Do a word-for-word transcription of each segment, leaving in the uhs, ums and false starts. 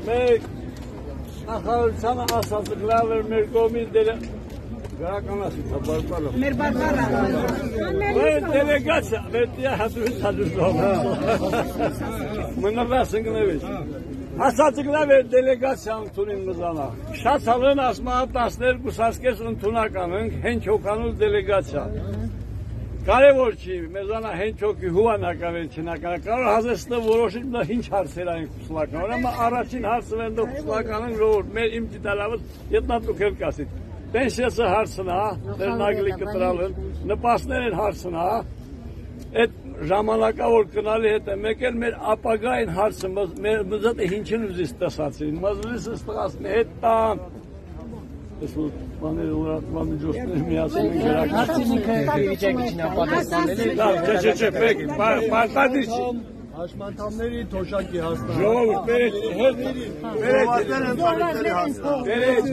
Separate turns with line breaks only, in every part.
Մեկ նախարարությանը ասածը լավ էր մեր կողմից գրական ասիցա բարբարա։
Մեր բարբարա։
Մեր դելեգացիա, մեր տիա հասուց հաջուշով։ Մնավաս ընկնևից։ Ասածը լավ էր դելեգացիա ընդունին մզանա։ Շատ հալեն ասմա տասներկու սասկես ընդունական ենք, հենց հոկանուց դելեգացիա։ Կարևոր չի, մեզանա հենց հոկի հուանական են չնական, կարող հազեսնը որոշիչ նա ինչ հարցեր այն խուսլական, որամա առաջին հարցը վենդո խուսլական են ժողոր, մեր իմ ճիտալավыз ետնատուք էլ կասիտ։ Պենսիասը հարցն հա, դերնագլի կտրալն, նպասներ են հարցն հա, այդ ժամանակավոր կնալի հետ է, մեկ էլ մեր ապագային հարցը, մզատ է հինչին ուզիս տասացին, մզլիսը ստղասն է հետ տան, ես որ բաները ուրատման միջոցներ միասին են գրակ։
Հարցին ինքը վիճակի չնա պատասխանել է։
Լավ, չէ, չէ, չէ, պեկ, պարտադիր չի։
Հաշմանդամների թոշակի հաստատ։
Ժողովուրդ, բերեք, հետ, բերեք,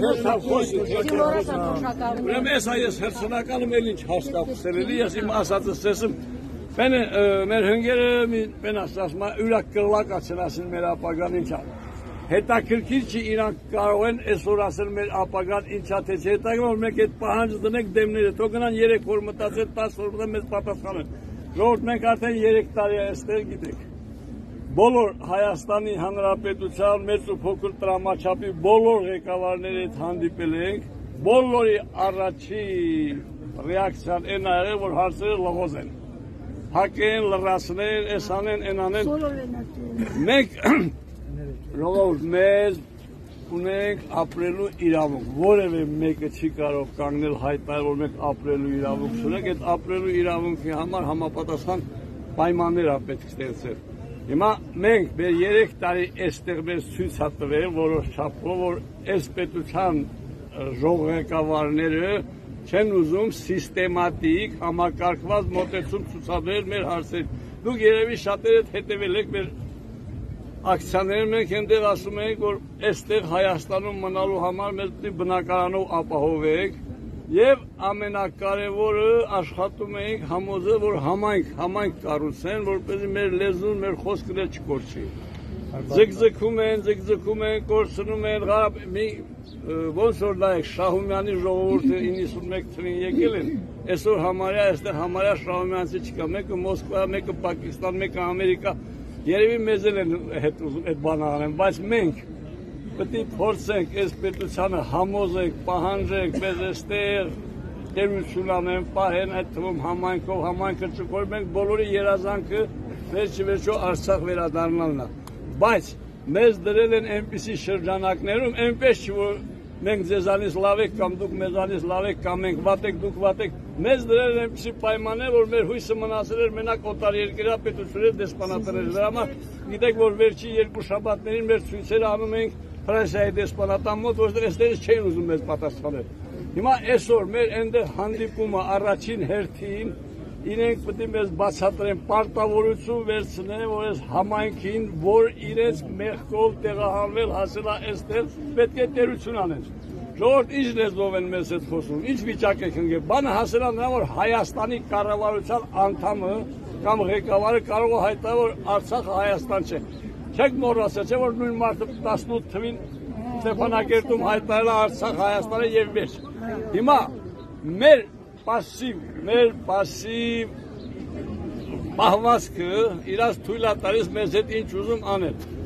ուրեմն ես այս հերցնականում էլ ինչ հաստատել էլի, ես իմ ասածս սեսım, մեր հնգերը մեն ասասմա ուրակ կրլակացն ասին մեր ապագան ինչա։ Հետաքրքիր չի իրանք կարող են այսօր ասել մեր ապագան ինչա թե չէ, հետաքրքիր որ մենք այդ պահանջը դնենք դեմները, թող գնան երեք օր մտածել, տասը օր մտածել մեզ պատասխանեն։ Ժողովուրդ, մենք արդեն երեք տարի այստեղ գիտեք։ Բոլոր Հայաստանի Հանրապետության մեծ ու փոքր տրամաչափի բոլոր ղեկավարների հետ հանդիպել ենք, բոլորի առաջի ռեակցիան այն ա եղել, որ հարցերը լղոզ են։ Հակեն, լրացնեն, էս անեն, են անեն։ Մենք ժողովուրդ մեզ ունենք ապրելու իրավունք, որևէ մեկը չի կարող կանգնել հայտնել, որ մենք ապրելու իրավունք ունենք, այդ ապրելու իրավունքի համար համապատասխան պայմաններ ա պետք ստեղծել։ Հիմա մենք մեր երեք տարի այստեղ մեզ ցույց ա տվել որոշ չափով, որ այս պետության ժողովրդավարները չեն ուզում սիստեմատիկ համակարգված մոտեցում ցուցաբերել մեր հարցերին։ Դուք երևի շատերը հետևել եք մեր ակցիաները, մենք այնտեղ ասում ենք, որ այստեղ Հայաստանում մնալու համար մեզ բնակարանով ապահովեք եւ ամենակարևորը աշխատում ենք համոզել, որ համայնք, համայնք կառուցեն, որպեսզի մեր լեզուն, մեր խոսքն էլ չկորչի։ Ձգձգում են, ձգձգում են, կորցնում են, ոնց որ նայեք Շահումյանի ժողովուրդը իննսունմեկ թվականին եկել են, այսօր համարյա այստեղ համարյա Շահումյանցի չկա, մեկը Մոսկվա, մեկը Պակիստան, մեկը Ամերիկա, երևի մեզ էլ են հետ ուզում այդ բանը անեն, բայց մենք պետք է փորձենք այս պետությանը համոզենք, պահանջենք, մեզ այստեղ տերություն անեն, պահեն, այդ թվում համայնքով, համայնքը չկորմենք, բոլորի երազանքը վերջիվերջո Արցախ վերադառնալն է։ Բայց մեզ դրել են այնպիսի շրջանակներում, այնպես չի, որ մենք ձեզանից լավ եք կամ դուք մեզանից լավ եք կամ մենք վատ եք, դուք վատ եք, մեզ դրել են այնպիսի պայմաններ, որ մեր հույսը մնացել էր մենակ օտարերկրյա պետությունների դեսպանատների։ Դրա համար գիտեք, որ վերջի երկու շաբաթներին մեր ցույցերը անում ենք Ֆրանսիայի դեսպանատան մոտ, որտեղ այստեղից չէին ուզում մեզ պատասխանել։ Հիմա այսօր մեր այնտեղ հանդիպումը առաջին հերթին իրենք պետք է մեզ բացատրեն, պարտավորություն վերցնեն, որ այս համայնքին, որ իրենց մեղքով տեղահանվել հասել է այստեղ, պետք է տերություն անեն։ Ժողովուրդ, ինչ լեզվով են մեզ հետ խոսում, ինչ վիճակ եք ընկել։ Բանը հասել է նրան, որ Հայաստանի կառավարության անդամը կամ ղեկավարը կարող է հայտնել, որ Արցախը Հայաստան չէ։ Չեք մոռացել, չէ՞ որ նույն մարդը տասնութ թվին Ստեփանակերտում հայտնել է Արցախ Հայաստանը եւ վերջ։ Հիմա մեր պասիվ, մեր պասիվ պահվածքը իրաց թույլ է տալիս մեզ հետ ինչ ուզում անել։